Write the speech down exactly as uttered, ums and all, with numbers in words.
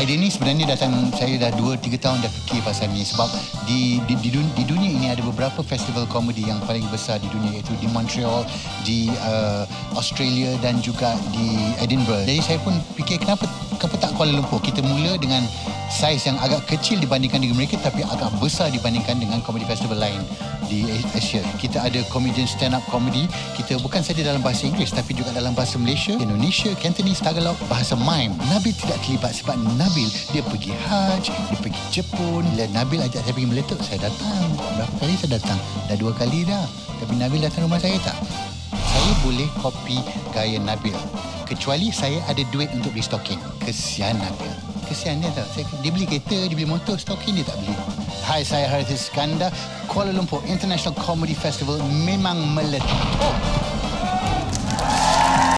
idea ni sebenarnya datang, saya dah dua tiga tahun dah fikir pasal ni sebab di di, di, dunia, di dunia ini ada beberapa festival komedi yang paling besar di dunia, iaitu di Montreal, di uh, Australia dan juga di Edinburgh. Jadi saya pun fikir kenapa kenapa tak Kuala Lumpur? Kita mula dengan saiz yang agak kecil dibandingkan dengan mereka tapi agak besar dibandingkan dengan komedi festival lain di Asia. Kita ada comedian stand up comedy. Kita bukan saja dalam bahasa Inggeris tapi juga dalam bahasa Malaysia, Indonesia, Cantonese, Tagalog, bahasa mime. Nabil tidak terlibat sebab Nabil dia pergi Hajj, dia pergi Jepun. Bila Nabil ajak saya pergi MeleTOP, saya datang. Berapa kali saya datang? Dah dua kali dah. Tapi Nabil datang rumah saya tak? Saya boleh copy gaya Nabil. Kecuali saya ada duit untuk beli stocking. Kesian Nabil. Kesian dia tau. Saya, dia beli kereta, dia beli motor, stocking dia tak beli. Hai, saya Harith Iskandar. Kuala Lumpur International Comedy Festival memang meletup.